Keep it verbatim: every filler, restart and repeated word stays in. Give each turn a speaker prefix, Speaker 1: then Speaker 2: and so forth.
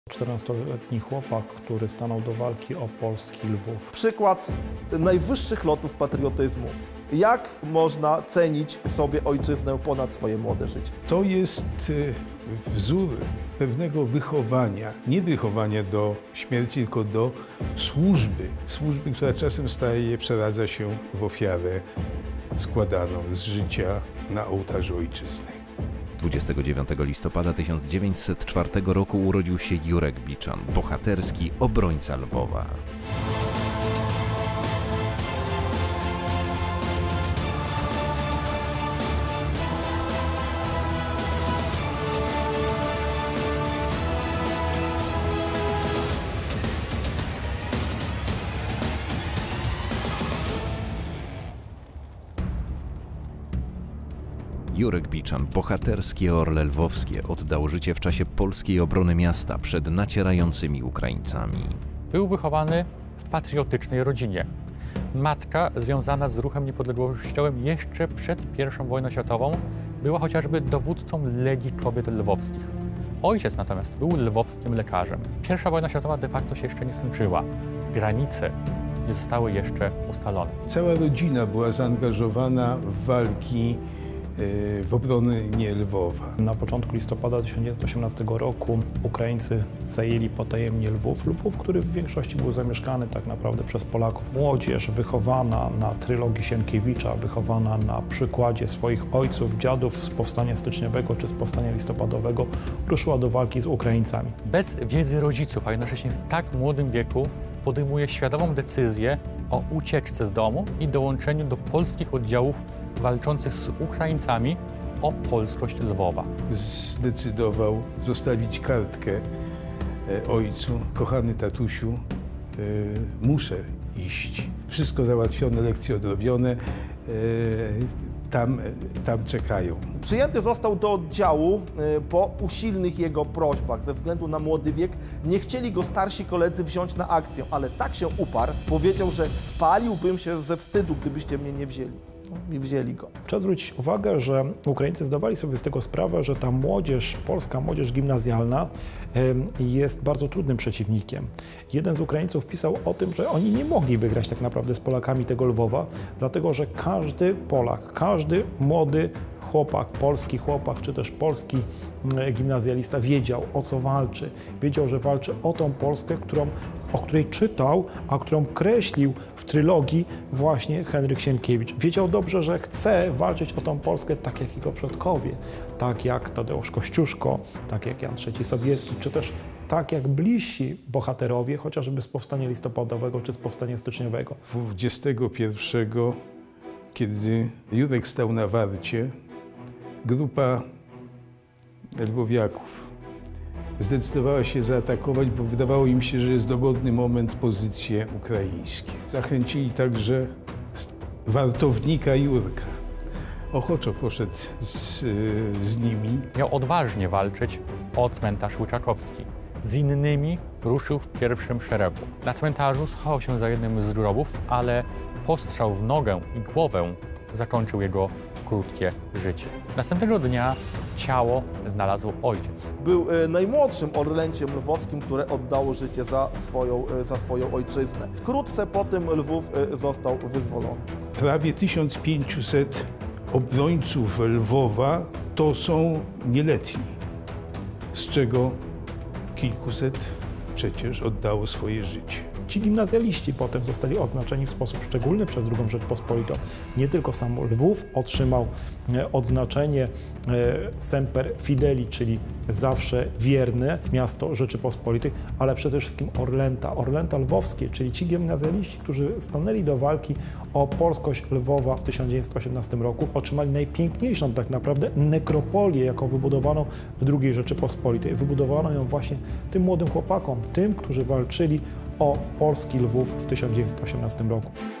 Speaker 1: czternastoletni chłopak, który stanął do walki o polski Lwów.
Speaker 2: Przykład najwyższych lotów patriotyzmu. Jak można cenić sobie ojczyznę ponad swoje młode życie?
Speaker 3: To jest wzór pewnego wychowania, nie wychowania do śmierci, tylko do służby. Służby, która czasem staje, przeradza się w ofiarę składaną z życia na ołtarzu ojczyzny.
Speaker 4: dwudziestego dziewiątego listopada tysiąc dziewięćset czwartego roku urodził się Jurek Biczan, bohaterski obrońca Lwowa. Jurek Biczan, bohaterskie orle lwowskie, oddał życie w czasie polskiej obrony miasta przed nacierającymi Ukraińcami.
Speaker 5: Był wychowany w patriotycznej rodzinie. Matka, związana z ruchem niepodległościowym jeszcze przed pierwszą wojną światową, była chociażby dowódcą Legii Kobiet Lwowskich. Ojciec natomiast był lwowskim lekarzem. Pierwsza wojna światowa de facto się jeszcze nie skończyła. Granice nie zostały jeszcze ustalone.
Speaker 3: Cała rodzina była zaangażowana w walki w obronie Lwowa.
Speaker 1: Na początku listopada tysiąc dziewięćset osiemnastego roku Ukraińcy zajęli potajemnie Lwów. Lwów, który w większości był zamieszkany tak naprawdę przez Polaków. Młodzież wychowana na trylogii Sienkiewicza, wychowana na przykładzie swoich ojców, dziadów z powstania styczniowego czy z powstania listopadowego, ruszyła do walki z Ukraińcami.
Speaker 5: Bez wiedzy rodziców, a jednocześnie w tak młodym wieku podejmuje świadomą decyzję o ucieczce z domu i dołączeniu do polskich oddziałów walczących z Ukraińcami o polskość Lwowa.
Speaker 3: Zdecydował zostawić kartkę ojcu: kochany tatusiu, muszę iść. Wszystko załatwione, lekcje odrobione, tam, tam czekają.
Speaker 2: Przyjęty został do oddziału po usilnych jego prośbach. Ze względu na młody wiek nie chcieli go starsi koledzy wziąć na akcję, ale tak się uparł, powiedział, że spaliłbym się ze wstydu, gdybyście mnie nie wzięli. I wzięli go.
Speaker 1: Trzeba zwrócić uwagę, że Ukraińcy zdawali sobie z tego sprawę, że ta młodzież, polska młodzież gimnazjalna jest bardzo trudnym przeciwnikiem. Jeden z Ukraińców pisał o tym, że oni nie mogli wygrać tak naprawdę z Polakami tego Lwowa, dlatego że każdy Polak, każdy młody chłopak, polski chłopak, czy też polski gimnazjalista wiedział, o co walczy. Wiedział, że walczy o tą Polskę, którą, o której czytał, a którą kreślił w trylogii właśnie Henryk Sienkiewicz. Wiedział dobrze, że chce walczyć o tą Polskę tak jak jego przodkowie, tak jak Tadeusz Kościuszko, tak jak Jan trzeci Sobieski, czy też tak jak bliżsi bohaterowie, chociażby z powstania listopadowego czy z powstania styczniowego.
Speaker 3: dwudziestego pierwszego, kiedy Jurek stał na warcie, grupa lwowiaków zdecydowała się zaatakować, bo wydawało im się, że jest dogodny moment pozycje ukraińskie. Zachęcili także wartownika Jurka. Ochoczo poszedł z, z nimi.
Speaker 5: Miał odważnie walczyć o cmentarz Łyczakowski. Z innymi ruszył w pierwszym szeregu. Na cmentarzu schował się za jednym z grobów, ale postrzał w nogę i głowę zakończył jego krótkie życie. Następnego dnia ciało znalazł ojciec.
Speaker 2: Był najmłodszym orlęciem lwowskim, które oddało życie za swoją, za swoją ojczyznę. Wkrótce po tym Lwów został wyzwolony.
Speaker 3: Prawie tysiąc pięćset obrońców Lwowa to są nieletni, z czego kilkuset przecież oddało swoje życie.
Speaker 1: Ci gimnazjaliści potem zostali oznaczeni w sposób szczególny przez drugą Rzeczpospolitą. Nie tylko sam Lwów otrzymał odznaczenie Semper Fideli, czyli zawsze wierne miasto Rzeczypospolitej, ale przede wszystkim Orlęta, Orlęta lwowskie, czyli ci gimnazjaliści, którzy stanęli do walki o polskość Lwowa w tysiąc dziewięćset osiemnastym roku, otrzymali najpiękniejszą tak naprawdę nekropolię, jaką wybudowano w drugiej Rzeczypospolitej. Wybudowano ją właśnie tym młodym chłopakom, tym, którzy walczyli o polski Lwów w tysiąc dziewięćset osiemnastym roku.